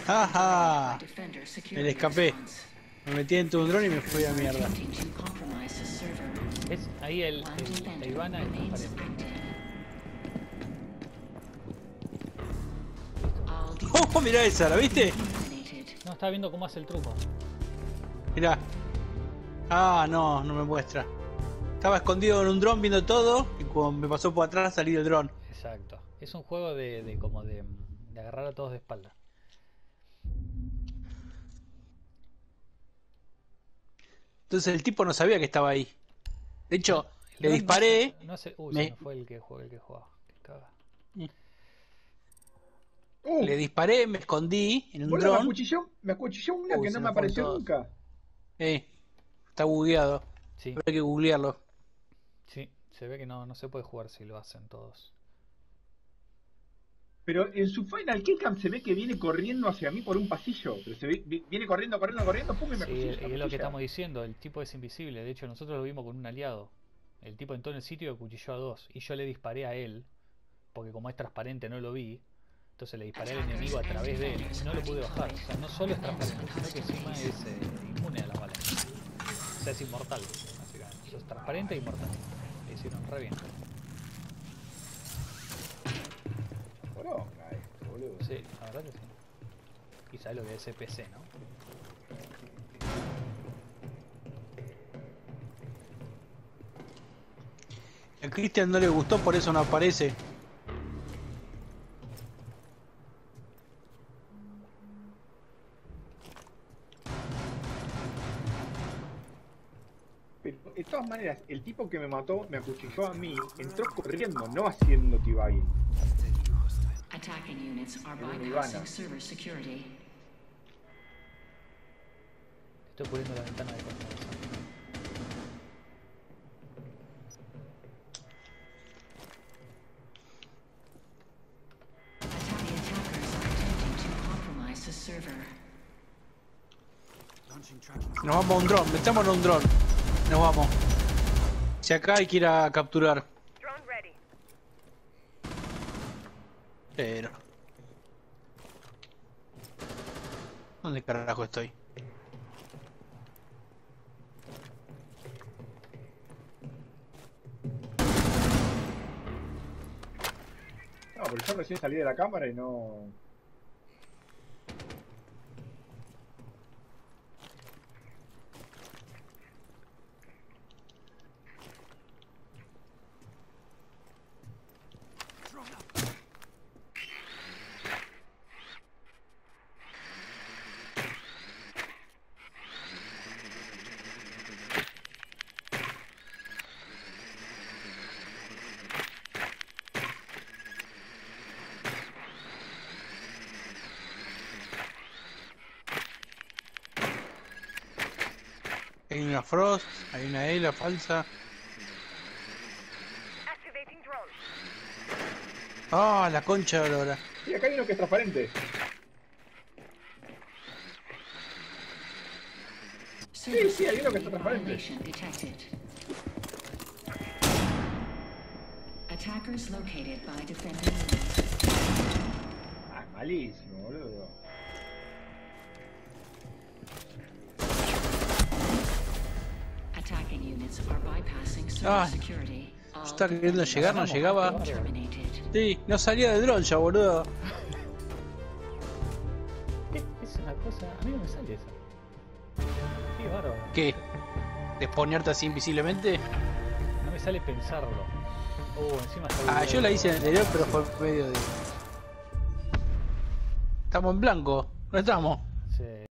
¡Ajá! Me le escapé. Me metí dentro de un dron y me fui a mierda. ¿Ves? Ahí la Ivana es transparente. ¡Oh, mirá esa! ¿La viste? No, estaba viendo cómo hace el truco. Mirá. Ah, no, no me muestra. Estaba escondido en un dron viendo todo y cuando me pasó por atrás salí del dron. Exacto. Es un juego de agarrar a todos de espalda. Entonces el tipo no sabía que estaba ahí. De No, hecho, el le dron disparé. no hace. Uy, se Me, me fue el que jugaba. Qué caga. le disparé, me escondí en un Boludo, dron. me acuchilló una Uy, que no se me me fueron apareció todos. nunca. Está bugueado. Sí, Habrá que googlearlo. sí. Se ve que no se puede jugar si lo hacen todos. Pero en su Final Killcam se ve que viene corriendo hacia mí por un pasillo. Pero se ve, viene corriendo, pum, y me Sí, acuchilla. es lo que estamos diciendo. El tipo es invisible. De hecho, nosotros lo vimos con un aliado. El tipo entró en el sitio y acuchilló a dos. Y yo le disparé a él. Porque como es transparente no lo vi. Entonces le disparé al enemigo a través de él y no lo pude bajar. O sea, no solo es transparente, sino que encima es inmune a las balas. O sea, es inmortal, básicamente. Eso es transparente e inmortal. Le hicieron re bien. Poronga esto, boludo. Sí, la verdad que sí. Y sabes lo que es PC, ¿no? A Cristian no le gustó, por eso no aparece. Pero de todas maneras, el tipo que me mató, me acuchilló a mí, entró corriendo, no haciendo T-Bagging. Attacking units are Era una bypassing Ivana. server security. Estoy cubriendo la ventana de confianza. Atari attackers are attempting to compromise the server. Nos vamos a un dron, metámonos en un dron. Nos vamos. Si acá hay que ir a capturar. Pero... ¿dónde carajo estoy? No, pero yo recién salí de la cámara y no... Hay una Frost, hay una Ela falsa. Ah, la concha de la hora. Sí, acá hay uno que es transparente. Sí, hay uno que está transparente. Violation detected. Attackers located by defending units. Ah, malísimo, boludo. Attacking units are bypassing server Ah, security. yo estaba queriendo llegar, no llegaba. Terminated. Sí, no salía del dron ya, boludo. ¿Qué? Es una cosa. A mí no me sale eso. Qué bárbaro. ¿Qué? ¿Desponearte así invisiblemente? No me sale pensarlo. Encima está Ah, yo la hice en el anterior, pero fue medio de... Estamos en blanco, no estamos. Sí.